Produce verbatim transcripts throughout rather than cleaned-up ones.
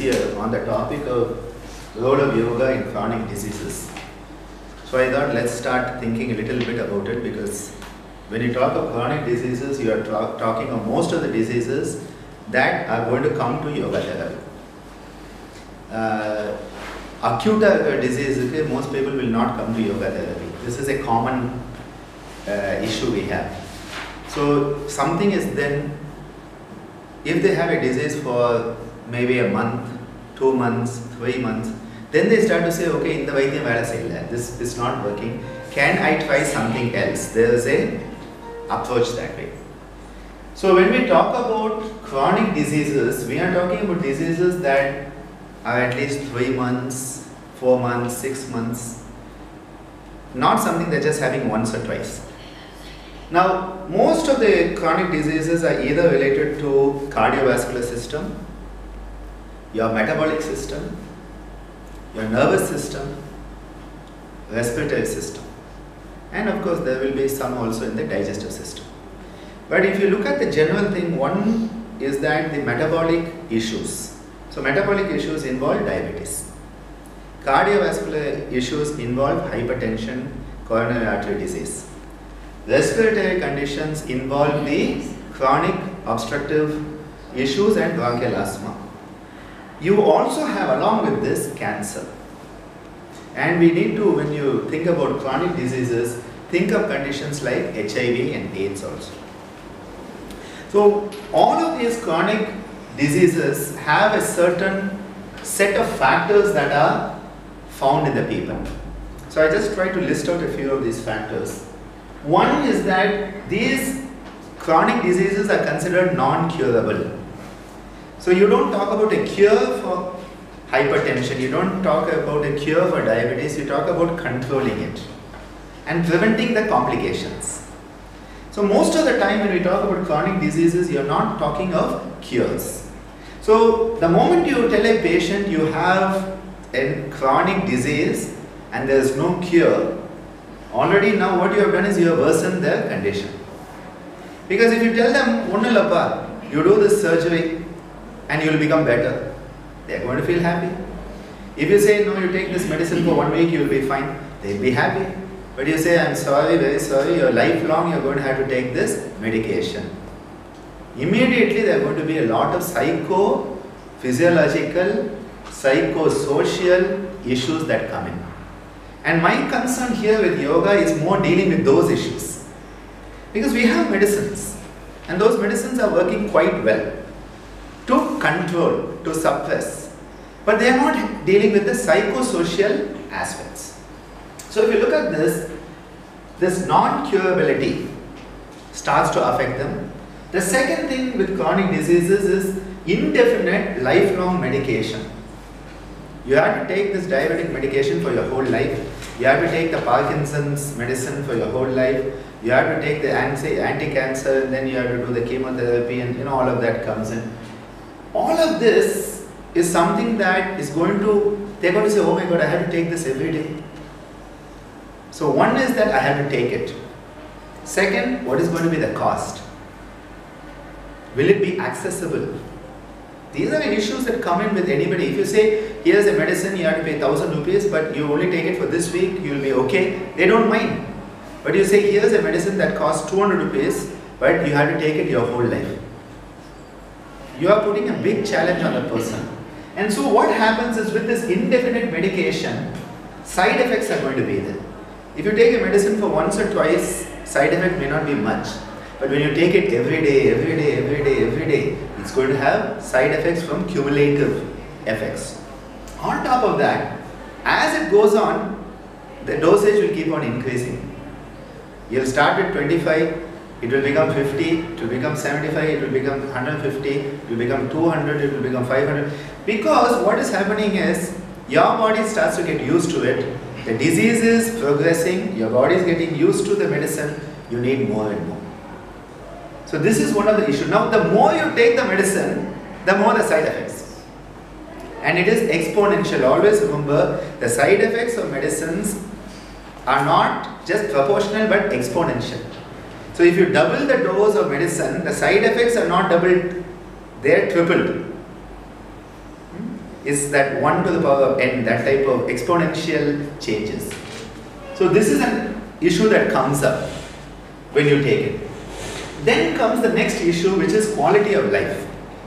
year on the topic of role of yoga in chronic diseases. So I thought let's start thinking a little bit about it, because when you talk of chronic diseases, you are talk, talking of most of the diseases that are going to come to yoga therapy. Uh, acute disease, okay, most people will not come to yoga therapy. This is a common uh, issue we have. So something is then, if they have a disease for maybe a month, two months, three months, then they start to say, okay, in the Vaidya Vela Saila, this is not working. Can I try something else? There is a approach that way. So when we talk about chronic diseases, we are talking about diseases that are at least three months, four months, six months. Not something they're just having once or twice. Now, most of the chronic diseases are either related to cardiovascular system, your metabolic system, your nervous system, respiratory system, and of course there will be some also in the digestive system. But if you look at the general thing, one is that the metabolic issues. So metabolic issues involve diabetes. Cardiovascular issues involve hypertension, coronary artery disease. Respiratory conditions involve the chronic obstructive issues and bronchial asthma. You also have, along with this, cancer. And we need to, when you think about chronic diseases, think of conditions like H I V and AIDS also. So all of these chronic diseases have a certain set of factors that are found in the people. So I just try to list out a few of these factors. One is that these chronic diseases are considered non-curable. So you don't talk about a cure for hypertension, you don't talk about a cure for diabetes, you talk about controlling it and preventing the complications. So most of the time when we talk about chronic diseases, you are not talking of cures. So the moment you tell a patient you have a chronic disease and there is no cure, already now what you have done is you have worsened their condition. Because if you tell them, Onnalappa, you do this surgery and you will become better, they are going to feel happy. If you say, no, you take this medicine for one week, you will be fine, they will be happy. But you say, I am sorry, very sorry, your lifelong you are going to have to take this medication. Immediately there are going to be a lot of psycho-physiological, psychosocial issues that come in. And my concern here with yoga is more dealing with those issues. Because we have medicines, and those medicines are working quite well to control, to suppress, but they are not dealing with the psychosocial aspects. So if you look at this, this non-curability starts to affect them. The second thing with chronic diseases is indefinite lifelong medication. You have to take this diabetic medication for your whole life. You have to take the Parkinson's medicine for your whole life. You have to take the anti-cancer, and then you have to do the chemotherapy, and you know all of that comes in. All of this is something that is going to, they're going to say, oh my God, I have to take this every day. So one is that I have to take it. Second, what is going to be the cost? Will it be accessible? These are the issues that come in with anybody. If you say, here's a medicine, you have to pay one thousand rupees, but you only take it for this week, you will be okay. They don't mind. But you say, here's a medicine that costs two hundred rupees, but you have to take it your whole life. You are putting a big challenge on the person. And so what happens is, with this indefinite medication, side effects are going to be there. If you take a medicine for once or twice, side effect may not be much. But when you take it every day, every day, every day, every day, it's going to have side effects from cumulative effects. On top of that, as it goes on, the dosage will keep on increasing. You'll start at twenty-five, it will become fifty, it will become seventy-five, it will become one hundred fifty, it will become two hundred, it will become five hundred. Because what is happening is, your body starts to get used to it. The disease is progressing, your body is getting used to the medicine, you need more and more. So this is one of the issues. Now the more you take the medicine, the more the side effects. And it is exponential. Always remember, the side effects of medicines are not just proportional but exponential. So if you double the dose of medicine, the side effects are not doubled, they are tripled. is that one to the power of n, that type of exponential changes. So this is an issue that comes up when you take it. Then comes the next issue, which is quality of life.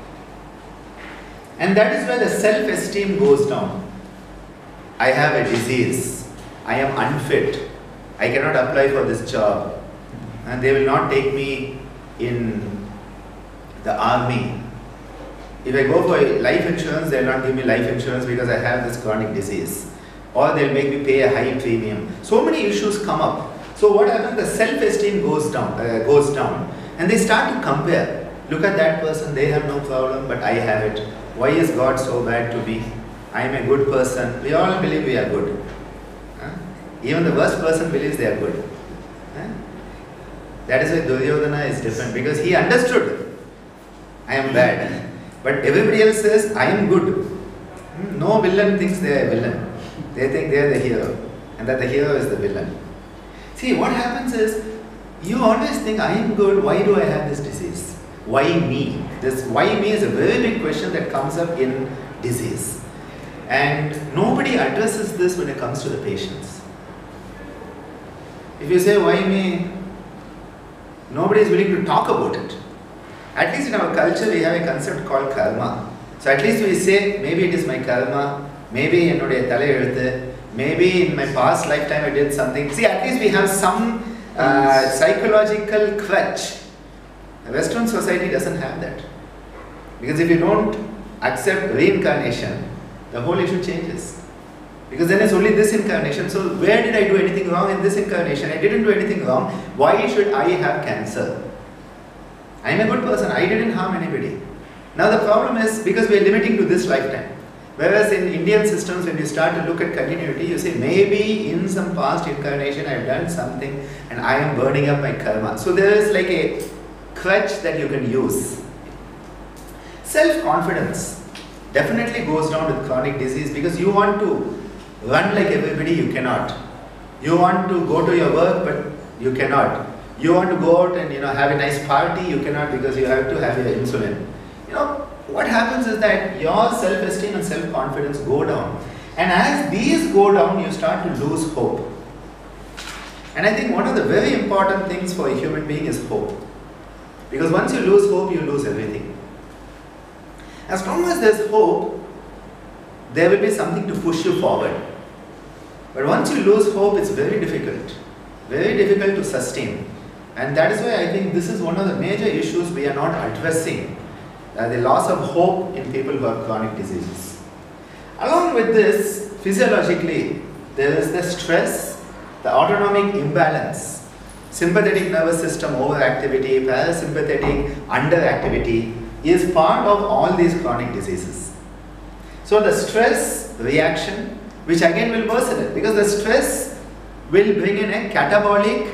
And that is where the self-esteem goes down. I have a disease. I am unfit. I cannot apply for this job. And they will not take me in the army. If I go for life insurance, they will not give me life insurance because I have this chronic disease. Or they will make me pay a high premium. So many issues come up. So what happens? The self-esteem goes down, uh, goes down. And they start to compare. Look at that person, they have no problem, but I have it. Why is God so bad to me? I am a good person. We all believe we are good. Huh? Even the worst person believes they are good. Huh? That is why Duryodhana is different, because he understood, I am bad. But everybody else says, I am good. No villain thinks they are a villain. They think they are the hero, and that the hero is the villain. See, what happens is, you always think, I am good, why do I have this disease? Why me? This why me is a very big question that comes up in disease. And nobody addresses this when it comes to the patients. If you say, why me? Nobody is willing to talk about it. At least in our culture, we have a concept called karma. So at least we say, maybe it is my karma, maybe ennodiya thalai eluthu, maybe in my past lifetime I did something. See, at least we have some uh, psychological crutch. The Western society doesn't have that. Because if you don't accept reincarnation, the whole issue changes. Because then it's only this incarnation. So where did I do anything wrong in this incarnation? I didn't do anything wrong. Why should I have cancer? I am a good person. I didn't harm anybody. Now the problem is because we are limiting to this lifetime. Whereas in Indian systems, when you start to look at continuity, you say maybe in some past incarnation I have done something and I am burning up my karma. So there is like a crutch that you can use. Self-confidence definitely goes down with chronic disease because you want to run like everybody, you cannot. You want to go to your work, but you cannot. You want to go out and you know have a nice party, you cannot because you have to have your insulin. You know, what happens is that your self-esteem and self-confidence go down. And as these go down, you start to lose hope. And I think one of the very important things for a human being is hope. Because once you lose hope, you lose everything. As long as there's hope, there will be something to push you forward. But once you lose hope, it's very difficult. Very difficult to sustain. And that is why I think this is one of the major issues we are not addressing. Uh, the loss of hope in people who have chronic diseases. Along with this, physiologically, there is the stress, the autonomic imbalance, sympathetic nervous system overactivity, parasympathetic underactivity is part of all these chronic diseases. So the stress reaction, which again will worsen it, because the stress will bring in a catabolic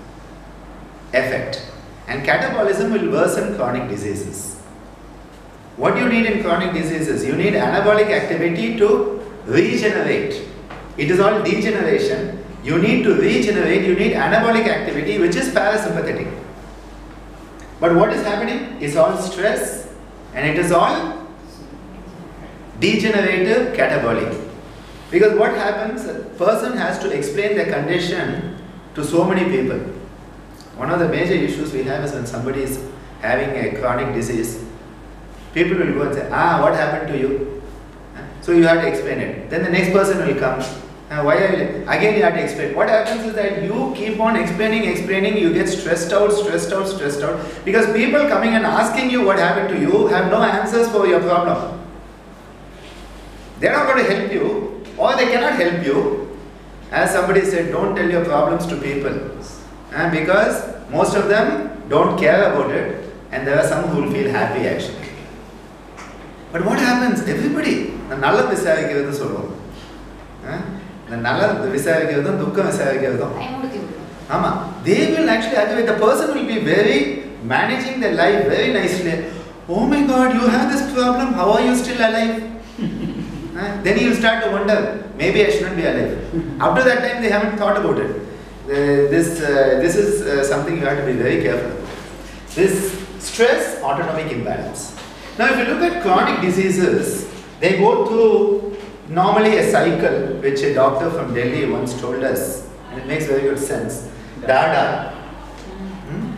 effect, and catabolism will worsen chronic diseases. What you need in chronic diseases? You need anabolic activity to regenerate. It is all degeneration. You need to regenerate, you need anabolic activity which is parasympathetic. But what is happening? It's all stress and it is all degenerative catabolic. Because what happens, a person has to explain their condition to so many people. One of the major issues we have is when somebody is having a chronic disease, people will go and say, ah, what happened to you? So you have to explain it. Then the next person will come. Uh, why are you? Again you have to explain. What happens is that you keep on explaining, explaining, you get stressed out, stressed out, stressed out. Because people coming and asking you what happened to you have no answers for your problem. They are not going to help you, or they cannot help you. As somebody said, don't tell your problems to people. Uh, because most of them don't care about it, and there are some who will feel happy actually. But what happens? Everybody, the nalla visayikkiradhu solluvom. The nalla visayikkiradhum, dukkam visayikkiradhum. Ama, they will actually activate. The person will be very managing their life very nicely. Oh my God, you have this problem. How are you still alive? uh, then he will start to wonder. Maybe I shouldn't be alive. Up to that time, they haven't thought about it. Uh, this uh, this is uh, something you have to be very careful. This stress autonomic imbalance. Now, if you look at chronic diseases, They go through normally a cycle which a doctor from Delhi once told us, and it makes very good sense. Dada. Hmm?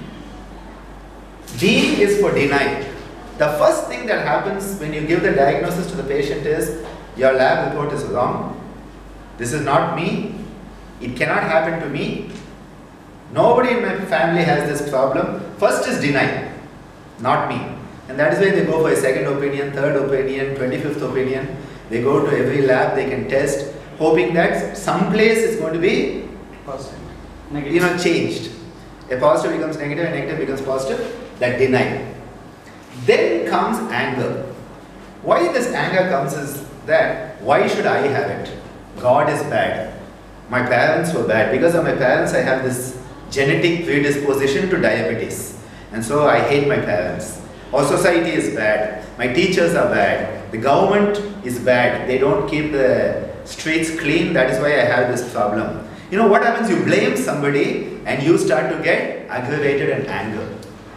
D is for denial. The first thing that happens when you give the diagnosis to the patient is, your lab report is wrong. This is not me. It cannot happen to me. Nobody in my family has this problem. First is denial, not me. And that is why they go for a second opinion, third opinion, twenty-fifth opinion. They go to every lab, they can test, hoping that some place is going to be positive. You know, changed. A positive becomes negative, a negative becomes positive. That denial. Then comes anger. Why this anger comes is that, why should I have it? God is bad. My parents were bad. Because of my parents, I have this genetic predisposition to diabetes. And so I hate my parents. Or society is bad. My teachers are bad. The government is bad. They don't keep the streets clean. That is why I have this problem. You know what happens? You blame somebody and you start to get aggravated and anger.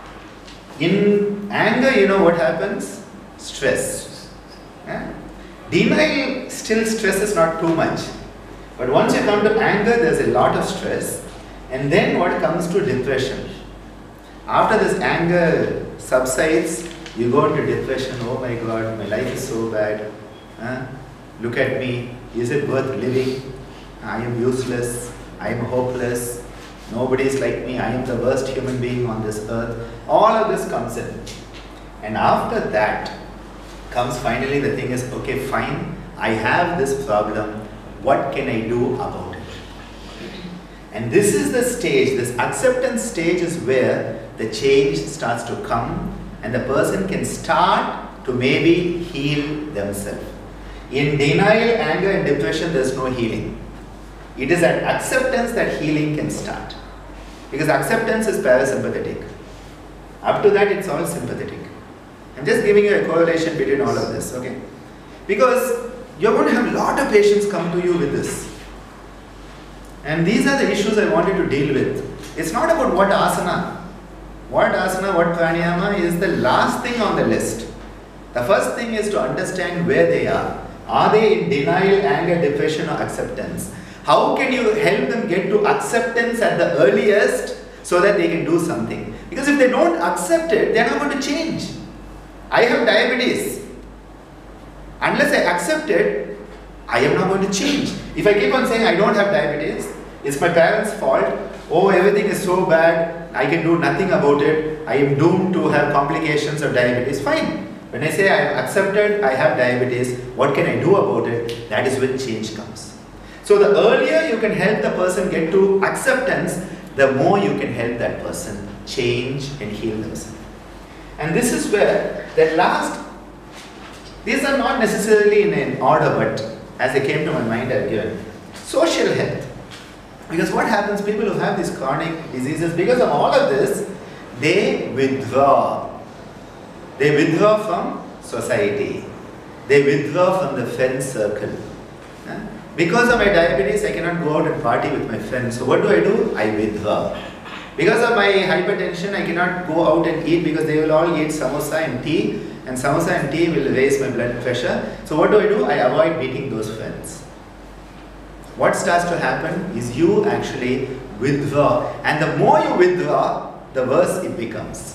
In anger, you know what happens? Stress. Yeah? Denial, still stress is not too much. But once you come to anger, there's a lot of stress. And then what comes to depression? After this anger subsides, you go into depression. Oh my God, my life is so bad. Huh? Look at me. Is it worth living? I am useless. I am hopeless. Nobody is like me. I am the worst human being on this earth. All of this comes in. And after that comes finally the thing is, okay, fine. I have this problem. What can I do about it? And this is the stage, this acceptance stage is where the change starts to come and the person can start to maybe heal themselves. In denial, anger and depression, there is no healing. It is at acceptance that healing can start. Because acceptance is parasympathetic. Up to that, it's all sympathetic. I'm just giving you a correlation between all of this, okay? Because you're going to have a lot of patients come to you with this. And these are the issues I wanted to deal with. It's not about what asana. What asana, what pranayama is the last thing on the list. The first thing is to understand where they are. Are they in denial, anger, depression or acceptance? How can you help them get to acceptance at the earliest so that they can do something? Because if they don't accept it, they are not going to change. I have diabetes. Unless I accept it, I am not going to change. If I keep on saying I don't have diabetes, it's my parents' fault, oh everything is so bad, I can do nothing about it, I am doomed to have complications of diabetes, fine. When I say I have accepted, I have diabetes, what can I do about it? That is when change comes. So the earlier you can help the person get to acceptance, the more you can help that person change and heal themselves. And this is where the last, these are not necessarily in an order, but as they came to my mind, I've given social health. Because what happens, people who have these chronic diseases, because of all of this, they withdraw. They withdraw from society. They withdraw from the friend circle. Because of my diabetes, I cannot go out and party with my friends. So what do I do? I withdraw. Because of my hypertension, I cannot go out and eat because they will all eat samosa and tea. And samosa and tea will raise my blood pressure. So what do I do? I avoid meeting those friends. What starts to happen is you actually withdraw. And the more you withdraw, the worse it becomes.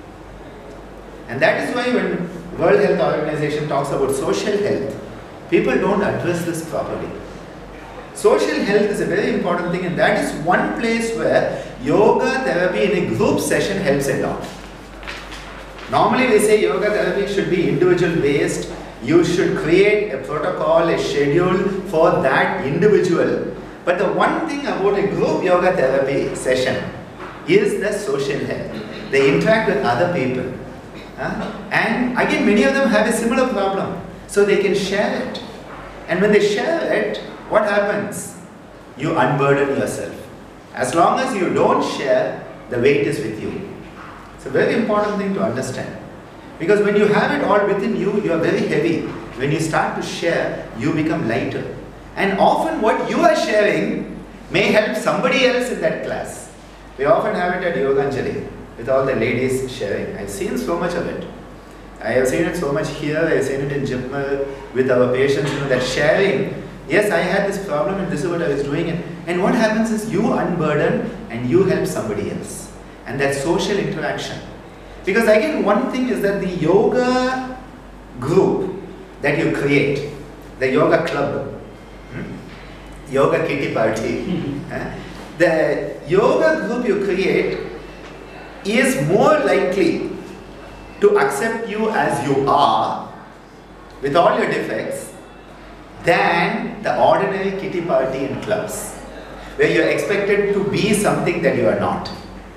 And that is why when World Health Organization talks about social health, people don't address this properly. Social health is a very important thing, and that is one place where yoga therapy in a group session helps a lot. Normally we say yoga therapy should be individual based. You should create a protocol, a schedule for that individual. But the one thing about a group yoga therapy session is the social health. They interact with other people. Huh? And again, many of them have a similar problem. So they can share it. And when they share it, what happens? You unburden yourself. As long as you don't share, the weight is with you. It's a very important thing to understand. Because when you have it all within you, you are very heavy. When you start to share, you become lighter. And often what you are sharing may help somebody else in that class. We often have it at Yoganjali, with all the ladies sharing. I've seen so much of it. I have seen it so much here, I have seen it in Jipmer with our patients, you know, that sharing, yes, I had this problem and this is what I was doing, and, and what happens is you unburden and you help somebody else. And that social interaction. Because again, one thing is that the yoga group that you create, the yoga club, hmm? yoga kitty party, mm-hmm. eh? the yoga group you create is more likely to accept you as you are with all your defects than the ordinary kitty party in clubs where you are expected to be something that you are not.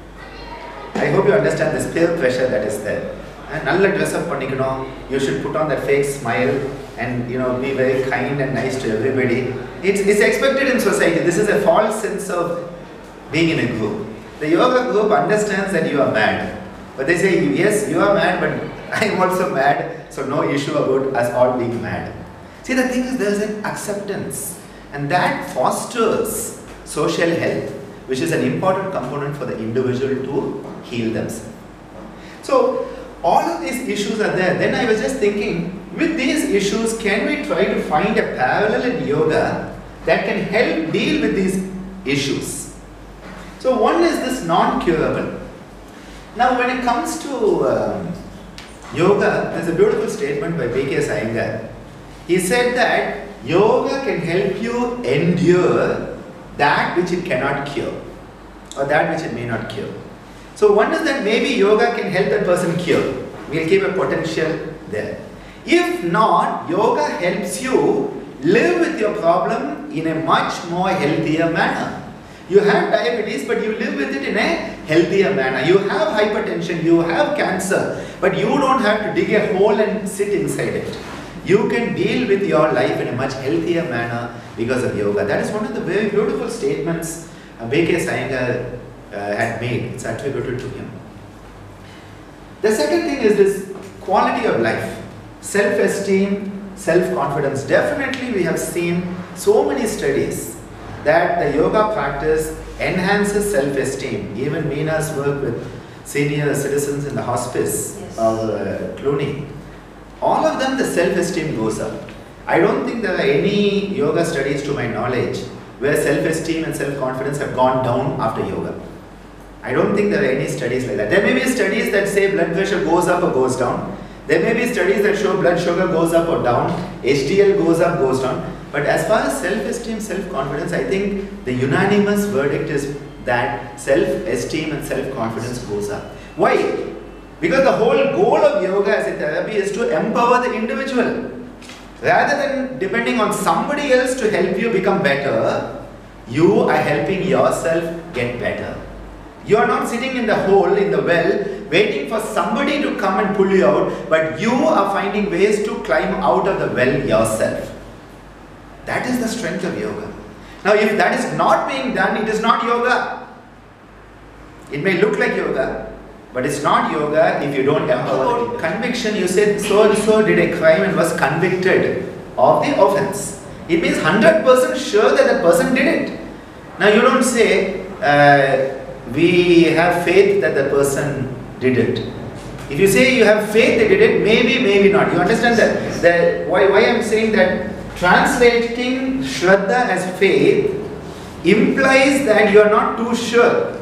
I hope you understand this peer pressure that is there. And nalla dress up pannikano, you should put on that fake smile and you know be very kind and nice to everybody. It's, it's expected in society. This is a false sense of being in a group. The yoga group understands that you are mad. But they say, yes, you are mad, but I am also mad, so no issue about us all being mad. See, the thing is, there is an acceptance, and that fosters social health, which is an important component for the individual to heal themselves. So, all of these issues are there. Then I was just thinking, with these issues, can we try to find a parallel in yoga that can help deal with these issues? So, one is this non-curable. Now, when it comes to um, yoga, there's a beautiful statement by B K Iyengar. He said that yoga can help you endure that which it cannot cure, or that which it may not cure. So, one is that maybe yoga can help that person cure. We'll keep a potential there. If not, yoga helps you live with your problem in a much more healthier manner. You have diabetes, but you live with it in a healthier manner. You have hypertension, you have cancer, but you don't have to dig a hole and sit inside it. You can deal with your life in a much healthier manner because of yoga. That is one of the very beautiful statements uh, B K Iyengar uh, had made. It's attributed to him. The second thing is this quality of life, self-esteem, self-confidence. Definitely we have seen so many studies that the yoga practice enhances self-esteem. Even Meena's work with senior citizens in the hospice yes. of uh, Clooney, all of them the self-esteem goes up. I don't think there are any yoga studies to my knowledge where self-esteem and self-confidence have gone down after yoga. I don't think there are any studies like that. There may be studies that say blood pressure goes up or goes down. There may be studies that show blood sugar goes up or down, H D L goes up, goes down. But as far as self-esteem, self-confidence, I think the unanimous verdict is that self-esteem and self-confidence goes up. Why? Because the whole goal of yoga as a therapy is to empower the individual. Rather than depending on somebody else to help you become better, you are helping yourself get better. You are not sitting in the hole, in the well, waiting for somebody to come and pull you out, but you are finding ways to climb out of the well yourself. That is the strength of yoga. Now, if that is not being done, it is not yoga. It may look like yoga, but it's not yoga if you don't empower the conviction. You said so and so did a crime and was convicted of the offense. It means one hundred percent sure that the person did it. Now, you don't say, uh, we have faith that the person did it. If you say you have faith they did it, maybe, maybe not. You understand that? that why, why I am saying that translating Shraddha as faith implies that you are not too sure.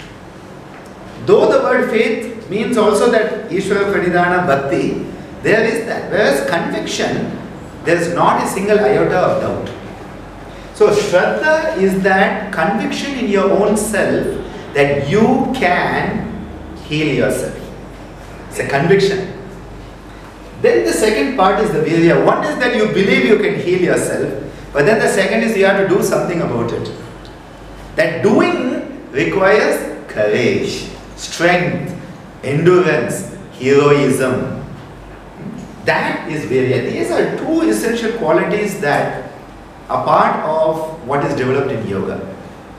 Though the word faith means also that Ishvara Pranidhana Bhakti, there is that. Whereas conviction, there is not a single iota of doubt. So Shraddha is that conviction in your own self that you can heal yourself. It's a conviction. Then the second part is the virya. One is that you believe you can heal yourself, but then the second is you have to do something about it. That doing requires courage, strength, endurance, heroism. That is virya. These are two essential qualities that are part of what is developed in yoga.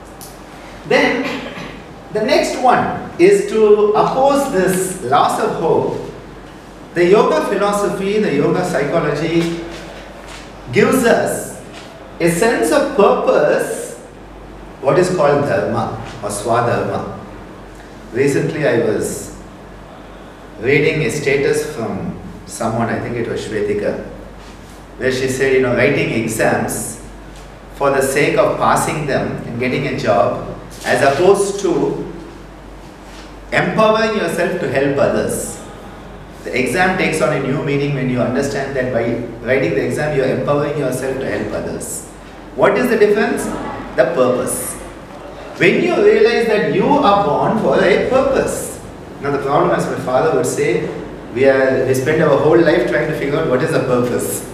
Then the next one is to oppose this loss of hope. The yoga philosophy, the yoga psychology gives us a sense of purpose, what is called dharma or swadharma. Recently I was reading a status from someone, I think it was Shwetika, where she said, you know, writing exams for the sake of passing them and getting a job, as opposed to empowering yourself to help others. The exam takes on a new meaning when you understand that by writing the exam, you are empowering yourself to help others. What is the difference? The purpose. When you realize that you are born for a purpose. Now the problem, as my father would say, we, are, we spend our whole life trying to figure out what is the purpose.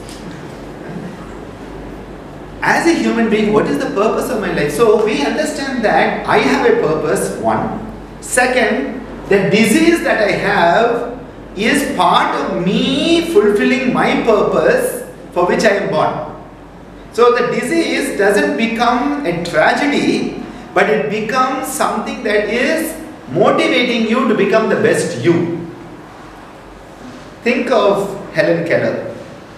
As a human being, what is the purpose of my life? So we understand that I have a purpose, one. Second, the disease that I have is part of me fulfilling my purpose for which I am born. So the disease doesn't become a tragedy, but it becomes something that is motivating you to become the best you. Think of Helen Keller.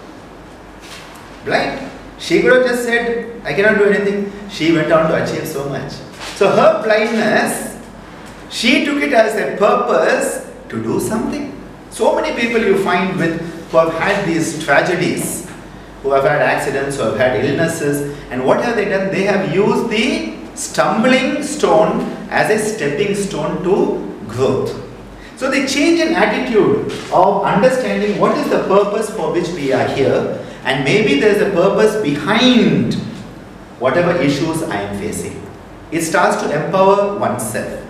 Blind. She could have just said, I cannot do anything. She went on to achieve so much. So her blindness, she took it as a purpose to do something. So many people you find with who have had these tragedies, who have had accidents, who have had illnesses, and what have they done? They have used the stumbling stone as a stepping stone to growth. So they change an attitude of understanding what is the purpose for which we are here, and maybe there is a purpose behind whatever issues I am facing. It starts to empower oneself.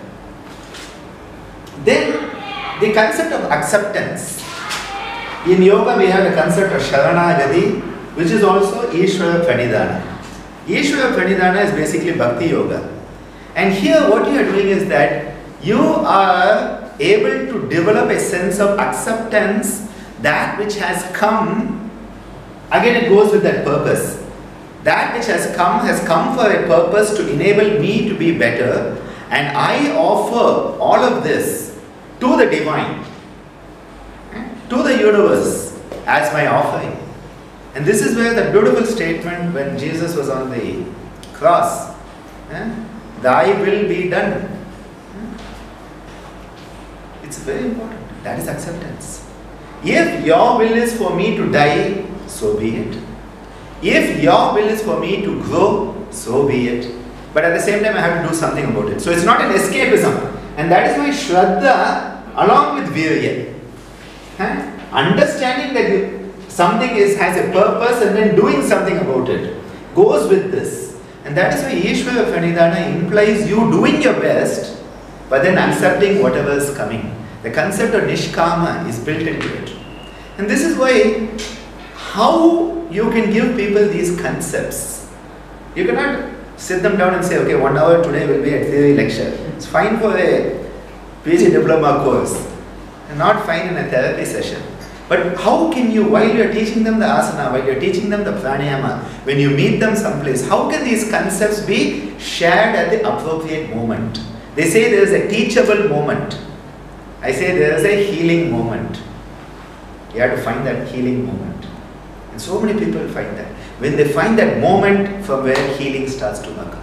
Then the concept of acceptance. In yoga we have the concept of Sharanagati, which is also Ishvara Pranidhana. Ishvara Pranidhana is basically Bhakti Yoga. And here what you are doing is that you are able to develop a sense of acceptance, that which has come. Again, it goes with that purpose. That which has come has come for a purpose to enable me to be better, and I offer all of this to the divine, to the universe as my offering. And this is where the beautiful statement when Jesus was on the cross, eh? Thy will be done. It's very important. That is acceptance. If your will is for me to die, so be it. If your will is for me to grow, so be it. But at the same time, I have to do something about it. So it's not an escapism. And that is why Shraddha, along with Virya, huh? understanding that you, something is, has a purpose and then doing something about it, goes with this. And that is why Ishvara Pranidhana implies you doing your best, but then accepting whatever is coming. The concept of Nishkama is built into it. And this is why, how you can give people these concepts. You cannot sit them down and say, okay, one hour today will be a theory lecture. It's fine for a P G diploma course, and not fine in a therapy session. But how can you, while you are teaching them the asana, while you are teaching them the pranayama, when you meet them someplace, how can these concepts be shared at the appropriate moment? They say there is a teachable moment. I say there is a healing moment. You have to find that healing moment. And so many people find that. When they find that moment from where healing starts to occur.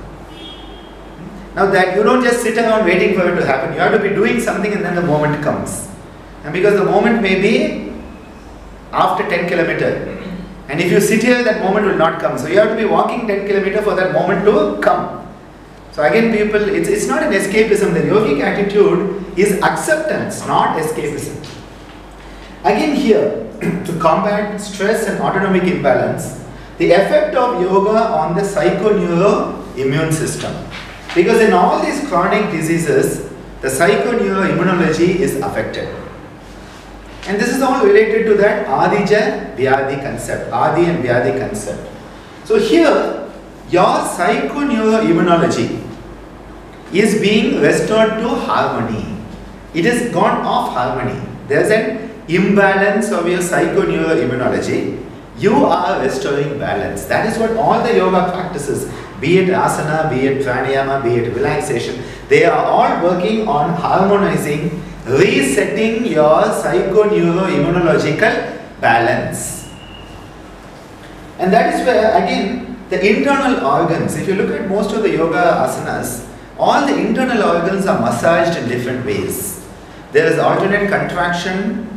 Now that you don't just sit around waiting for it to happen. You have to be doing something and then the moment comes. And because the moment may be after ten kilometers. And if you sit here, that moment will not come. So you have to be walking ten kilometers for that moment to come. So again people, it's, it's not an escapism. The yogic attitude is acceptance, not escapism. Again here, to combat stress and autonomic imbalance, the effect of yoga on the psychoneuro-immune system. Because in all these chronic diseases, the psychoneuroimmunology is affected. And this is all related to that Adija Vyadhi concept, Adi and Vyadhi concept. So here, your psychoneuroimmunology is being restored to harmony. It has gone off harmony. There is an imbalance of your psychoneuroimmunology. You are restoring balance. That is what all the yoga practices, be it asana, be it pranayama, be it relaxation, they are all working on harmonizing, resetting your psychoneuroimmunological balance. And that is where again the internal organs, if you look at most of the yoga asanas, all the internal organs are massaged in different ways. There is alternate contraction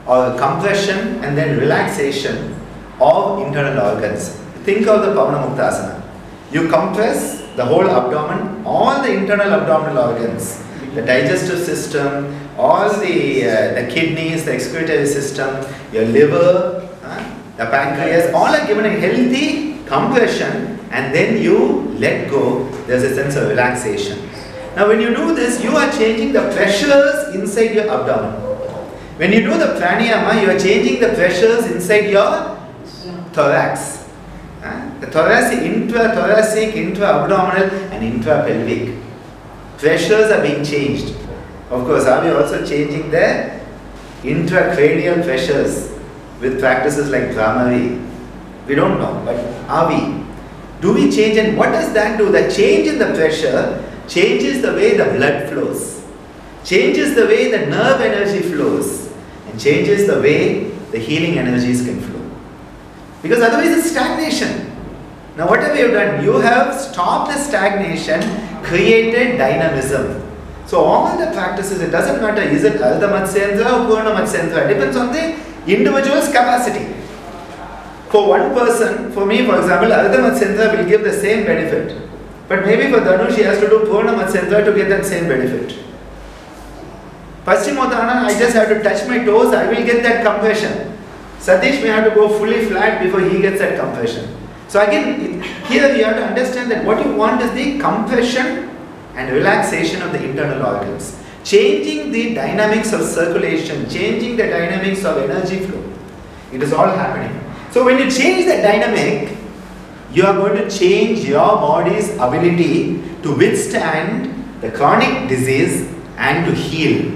or compression and then relaxation of internal organs. Think of the Pavanamuktasana. You compress the whole abdomen, all the internal abdominal organs, the digestive system, all the, uh, the kidneys, the excretory system, your liver, uh, the pancreas, all are given a healthy compression, and then you let go. There's a sense of relaxation. Now when you do this, you are changing the pressures inside your abdomen. When you do the pranayama, you are changing the pressures inside your thorax. Uh, the thoracic, intrathoracic, intra-abdominal and intra-pelvic. Pressures are being changed. Of course, are we also changing the intracranial pressures with practices like Brahmari? We don't know, but are we? Do we change, and what does that do? The change in the pressure changes the way the blood flows, changes the way the nerve energy flows, and changes the way the healing energies can flow. Because otherwise it's stagnation. Now what have you done? You have stopped the stagnation, created dynamism. So all the practices, it doesn't matter, is it Ardha Matsyentra or Purna Matsyentra, it depends on the individual's capacity. For one person, for me for example, Ardha Matsyentra will give the same benefit. But maybe for Dhanu, she has to do Purna Matsyentra to get that same benefit. Paschimotthana, I just have to touch my toes, I will get that compression. Satish may have to go fully flat before he gets that compression. So again, here you have to understand that what you want is the compression and relaxation of the internal organs. Changing the dynamics of circulation, changing the dynamics of energy flow. It is all happening. So when you change the dynamic, you are going to change your body's ability to withstand the chronic disease and to heal.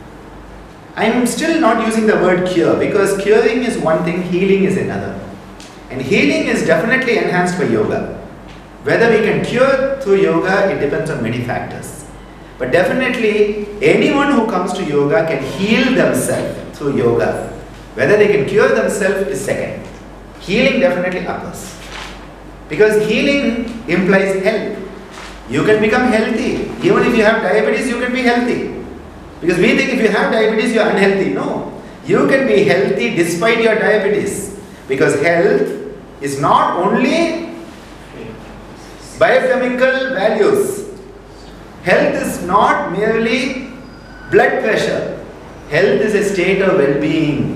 I am still not using the word cure, because curing is one thing, healing is another. And healing is definitely enhanced by yoga. Whether we can cure through yoga, it depends on many factors. But definitely, anyone who comes to yoga can heal themselves through yoga. Whether they can cure themselves is second. Healing definitely occurs. Because healing implies health. You can become healthy. Even if you have diabetes, you can be healthy. Because we think if you have diabetes, you are unhealthy. No. You can be healthy despite your diabetes. Because health is not only biochemical values. Health is not merely blood pressure. Health is a state of well-being.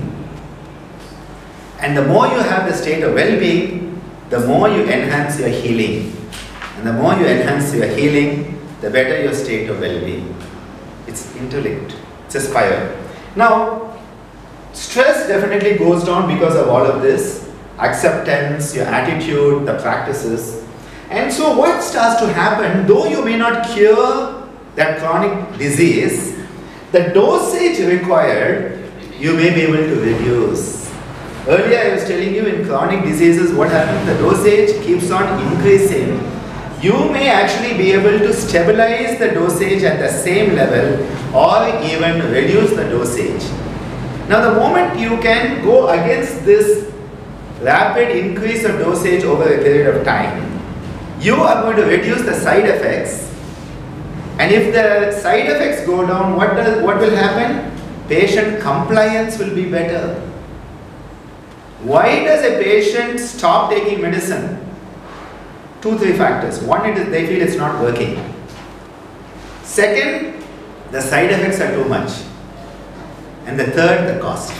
And the more you have the state of well-being, the more you enhance your healing. And the more you enhance your healing, the better your state of well-being. It's interlinked. It's a spiral. Now, stress definitely goes down because of all of this. Acceptance, your attitude, the practices. And so what starts to happen, though you may not cure that chronic disease, the dosage required, you may be able to reduce. Earlier I was telling you, in chronic diseases what happens, the dosage keeps on increasing. You may actually be able to stabilize the dosage at the same level or even reduce the dosage. Now the moment you can go against this rapid increase of dosage over a period of time, you are going to reduce the side effects. And if the side effects go down, what does what will happen? Patient compliance will be better. Why does a patient stop taking medicine? Two, three factors. One, it is they feel it's not working. Second, the side effects are too much. And the third, the cost.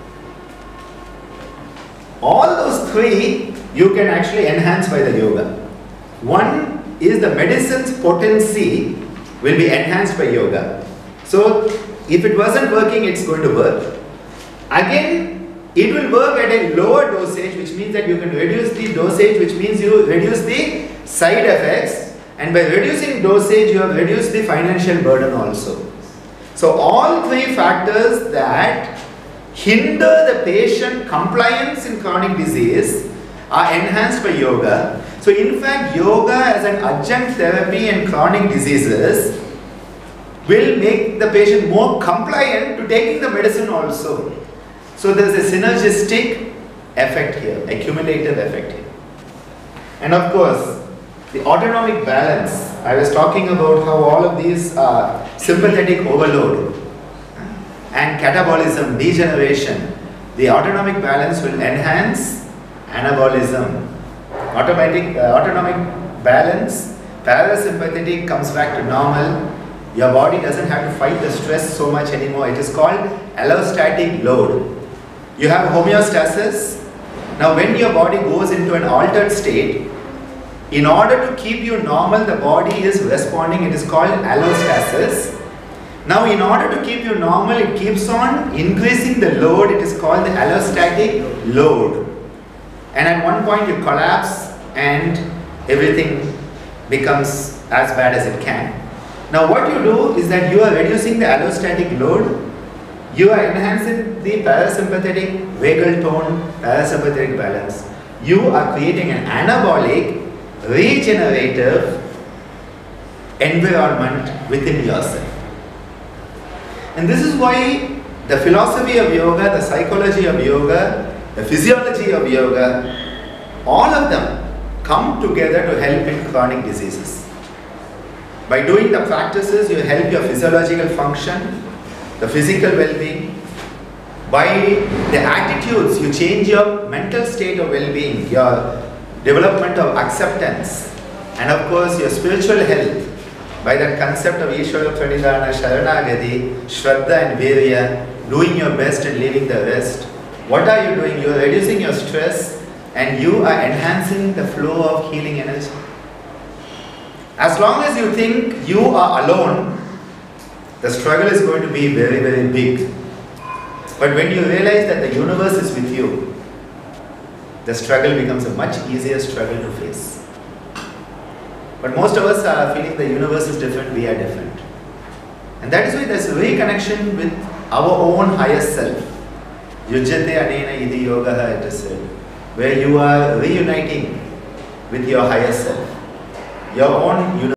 All those three you can actually enhance by the yoga. One is the medicine's potency will be enhanced by yoga. So if it wasn't working, it's going to work. Again, it will work at a lower dosage, which means that you can reduce the dosage, which means you reduce the side effects, and by reducing dosage you have reduced the financial burden also. So all three factors that hinder the patient compliance in chronic disease are enhanced by yoga. So in fact, yoga as an adjunct therapy in chronic diseases will make the patient more compliant to taking the medicine also. So there is a synergistic effect here, accumulative effect here. And of course, the autonomic balance. I was talking about how all of these are sympathetic overload and catabolism, degeneration. The autonomic balance will enhance anabolism. Automatic, uh, autonomic balance, parasympathetic comes back to normal. Your body doesn't have to fight the stress so much anymore. It is called allostatic load. You have homeostasis. Now when your body goes into an altered state, in order to keep you normal, the body is responding. It is called allostasis. Now in order to keep you normal, it keeps on increasing the load. It is called the allostatic load. And at one point you collapse and everything becomes as bad as it can. Now what you do is that you are reducing the allostatic load. You are enhancing the parasympathetic vagal tone, parasympathetic balance. You are creating an anabolic, regenerative environment within yourself. And this is why the philosophy of yoga, the psychology of yoga, the physiology of yoga, all of them come together to help in chronic diseases. By doing the practices, you help your physiological function, the physical well-being. By the attitudes, you change your mental state of well-being, your development of acceptance, and of course your spiritual health. By that concept of Ishvara Pranidhana, Sharanagati, Shraddha and Virya, doing your best and leaving the rest. What are you doing? You are reducing your stress and you are enhancing the flow of healing energy. As long as you think you are alone, the struggle is going to be very, very big. But when you realize that the universe is with you, the struggle becomes a much easier struggle to face. But most of us are feeling the universe is different, we are different. And that is why there is a reconnection with our own higher self. Yujyate anena iti yogaha, it is said, where you are reuniting with your higher self, your own universe.